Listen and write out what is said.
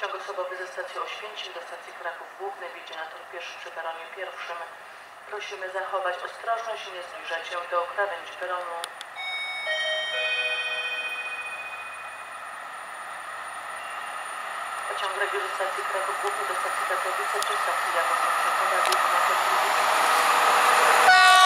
Pociąg osobowy ze stacji Oświęcim do stacji Kraków Główny wjedzie na tor pieszy przy peronie pierwszym. Prosimy zachować ostrożność i nie zbliżać się do krawędzi peronu. Pociąg regio ze stacji Kraków Główny do stacji Katowice czy stacji Jaworzno-Przechowa wjedzie na tor drugi.